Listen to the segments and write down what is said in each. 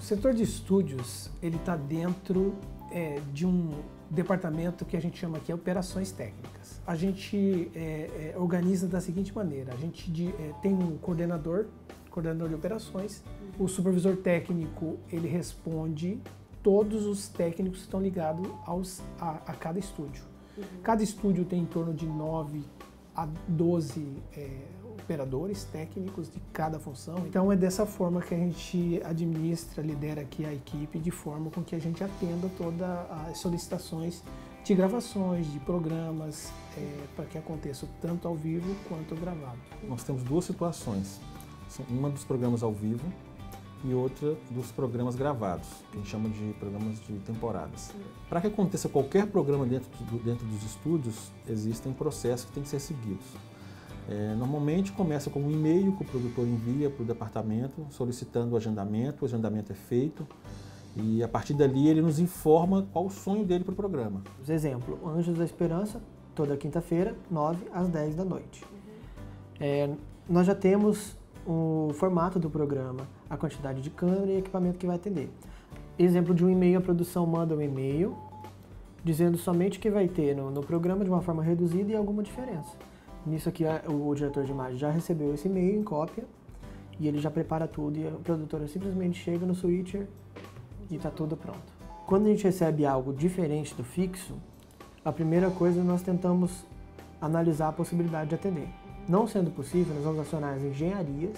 setor de estúdios, ele está dentro de um departamento que a gente chama aqui de operações técnicas. A gente organiza da seguinte maneira: a gente tem um coordenador de operações, o supervisor técnico, ele responde todos os técnicos que estão ligados a cada estúdio. Cada estúdio tem em torno de 9 a 12 operadores técnicos de cada função. Então é dessa forma que a gente administra, lidera aqui a equipe, de forma com que a gente atenda todas as solicitações de gravações, de programas, para que aconteça tanto ao vivo quanto gravado. Nós temos duas situações, uma dos programas ao vivo e outra dos programas gravados, que a gente chama de programas de temporadas. Para que aconteça qualquer programa dentro dos estúdios, existem processos que têm que ser seguidos. Normalmente começa com um e-mail que o produtor envia para o departamento solicitando o agendamento é feito e a partir dali ele nos informa qual o sonho dele para o programa. Exemplo, Anjos da Esperança, toda quinta-feira, 9 às 10 da noite. Nós já temos o formato do programa, a quantidade de câmera e equipamento que vai atender. Exemplo de um e-mail, a produção manda um e-mail dizendo somente que vai ter no programa de uma forma reduzida e alguma diferença. Nisso aqui o diretor de imagem já recebeu esse e-mail em cópia e ele já prepara tudo e a produtora simplesmente chega no switcher e está tudo pronto. Quando a gente recebe algo diferente do fixo, a primeira coisa nós tentamos analisar a possibilidade de atender. Não sendo possível, nós vamos acionar as engenharia,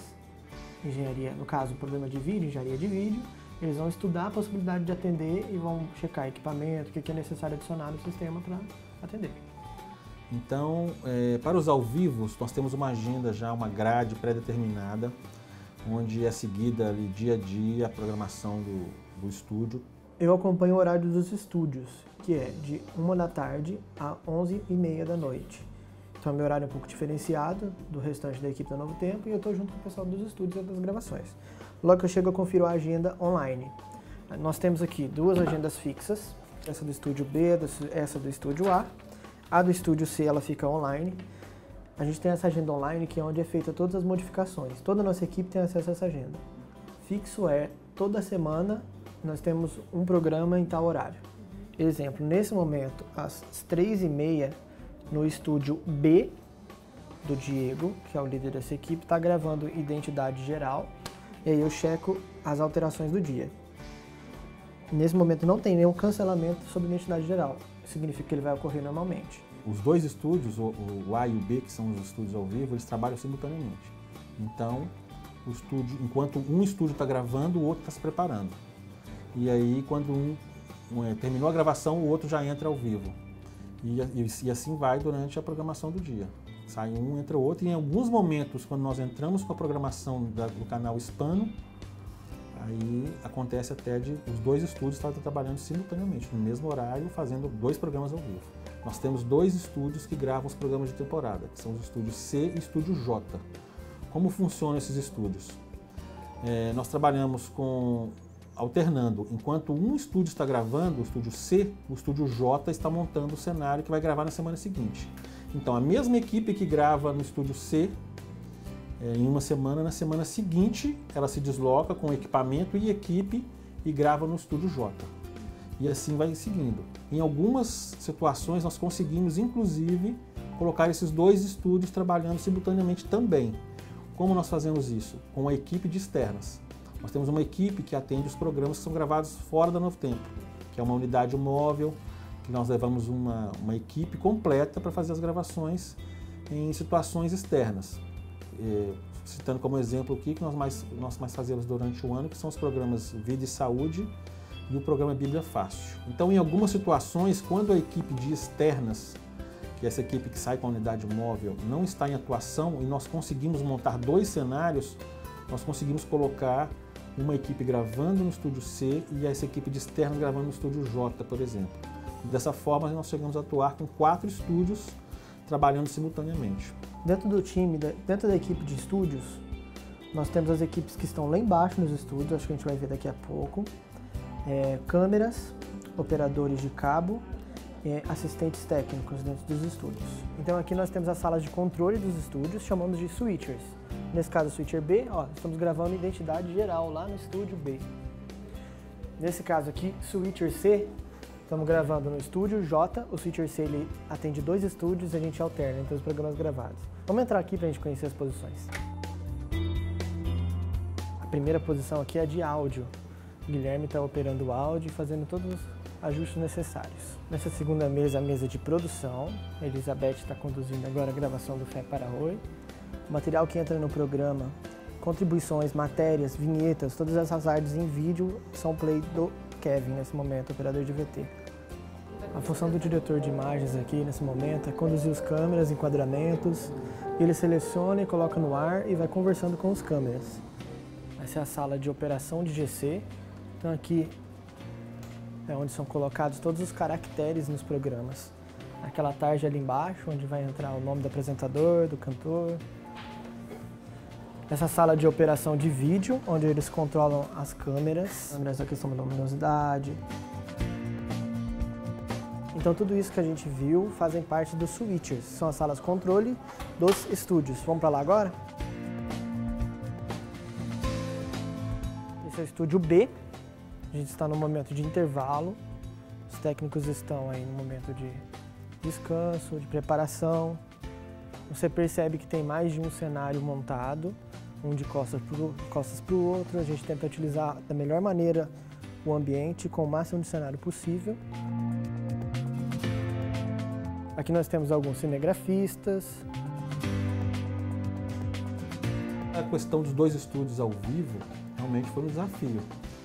no caso, problema de vídeo, engenharia de vídeo, eles vão estudar a possibilidade de atender e vão checar equipamento, o que é necessário adicionar no sistema para atender. Então, para os ao vivos, nós temos uma agenda já, uma grade pré-determinada, onde é seguida ali dia a dia a programação do estúdio. Eu acompanho o horário dos estúdios, que é de 1 da tarde a 11h30 da noite. Então, meu horário é um pouco diferenciado do restante da equipe da Novo Tempo e eu estou junto com o pessoal dos estúdios e das gravações. Logo que eu chego, eu confiro a agenda online. Nós temos aqui duas agendas fixas, essa do estúdio B, essa do estúdio A. A do estúdio C, ela fica online. A gente tem essa agenda online que é onde é feita todas as modificações. Toda a nossa equipe tem acesso a essa agenda. Fixo toda semana nós temos um programa em tal horário. Exemplo, nesse momento, às 3h30, no estúdio B do Diego, que é o líder dessa equipe, está gravando Identidade Geral, e aí eu checo as alterações do dia. Nesse momento não tem nenhum cancelamento sobre Identidade Geral, significa que ele vai ocorrer normalmente. Os dois estúdios, o A e o B, que são os estúdios ao vivo, eles trabalham simultaneamente. Então, enquanto um estúdio está gravando, o outro está se preparando. E aí, quando terminou a gravação, o outro já entra ao vivo. E assim vai durante a programação do dia. Sai um, entra o outro, e em alguns momentos, quando nós entramos com a programação do canal hispano, aí acontece até de os dois estúdios estarem trabalhando simultaneamente, no mesmo horário, fazendo 2 programas ao vivo. Nós temos 2 estúdios que gravam os programas de temporada, que são os estúdios C e estúdio J. Como funcionam esses estúdios? Nós trabalhamos alternando. Enquanto um estúdio está gravando, o estúdio C, o estúdio J está montando o cenário que vai gravar na semana seguinte. Então, a mesma equipe que grava no estúdio C, em uma semana, na semana seguinte, ela se desloca com equipamento e equipe e grava no estúdio J. E assim vai seguindo. Em algumas situações, nós conseguimos, inclusive, colocar esses 2 estúdios trabalhando simultaneamente também. Como nós fazemos isso? Com a equipe de externas. Nós temos uma equipe que atende os programas que são gravados fora da Novo Tempo, que é uma unidade móvel, que nós levamos uma equipe completa para fazer as gravações em situações externas. Citando como exemplo aqui que nós mais fazemos durante o ano, que são os programas Vida e Saúde e o programa Bíblia Fácil. Então, em algumas situações, quando a equipe de externas, que é essa equipe que sai com a unidade móvel, não está em atuação e nós conseguimos montar 2 cenários, nós conseguimos colocar uma equipe gravando no estúdio C e essa equipe de externos gravando no estúdio J, por exemplo. Dessa forma, nós chegamos a atuar com 4 estúdios trabalhando simultaneamente. Dentro do time, dentro da equipe de estúdios, nós temos as equipes que estão lá embaixo nos estúdios, acho que a gente vai ver daqui a pouco. Câmeras, operadores de cabo, assistentes técnicos dentro dos estúdios. Então aqui nós temos as salas de controle dos estúdios, chamamos de switchers. Nesse caso, o switcher B, estamos gravando Identidade Geral lá no estúdio B. Nesse caso aqui, Switcher C, estamos gravando no estúdio J. O Switcher C ele atende 2 estúdios e a gente alterna entre os programas gravados. Vamos entrar aqui para a gente conhecer as posições. A primeira posição aqui é de áudio. O Guilherme está operando o áudio e fazendo todos os ajustes necessários. Nessa segunda mesa, a mesa de produção. A Elizabeth está conduzindo agora a gravação do Fé para Oi. O material que entra no programa, contribuições, matérias, vinhetas, todas essas artes em vídeo são play do Kevin nesse momento, operador de VT. A função do diretor de imagens aqui nesse momento é conduzir os câmeras, enquadramentos. Ele seleciona e coloca no ar e vai conversando com os câmeras. Essa é a sala de operação de GC. Então aqui é onde são colocados todos os caracteres nos programas. Aquela tarja ali embaixo, onde vai entrar o nome do apresentador, do cantor. Essa sala de operação de vídeo, onde eles controlam as câmeras, a questão da luminosidade. Então tudo isso que a gente viu fazem parte dos switchers, são as salas controle dos estúdios. Vamos para lá agora? Esse é o estúdio B. A gente está no momento de intervalo, os técnicos estão aí no momento de descanso, de preparação. Você percebe que tem mais de um cenário montado, um de costas para o outro. A gente tenta utilizar da melhor maneira o ambiente com o máximo de cenário possível. Aqui nós temos alguns cinegrafistas. A questão dos 2 estúdios ao vivo realmente foi um desafio.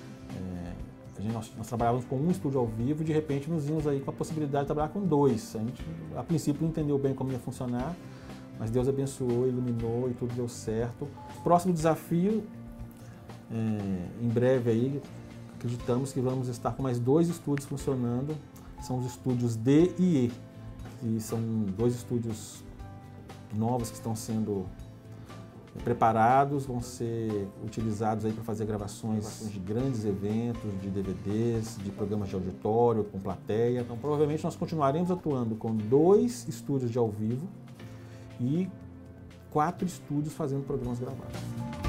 Nós trabalhávamos com um estúdio ao vivo e de repente nos vimos aí com a possibilidade de trabalhar com 2. A gente, a princípio, não entendeu bem como ia funcionar, mas Deus abençoou, iluminou e tudo deu certo. Próximo desafio, em breve aí, acreditamos que vamos estar com mais 2 estúdios funcionando. São os estúdios D e E, que são 2 estúdios novos que estão sendo preparados, vão ser utilizados aí para fazer gravações de grandes eventos, de DVDs, de programas de auditório, com plateia. Então, provavelmente nós continuaremos atuando com 2 estúdios de ao vivo e 4 estúdios fazendo programas gravados.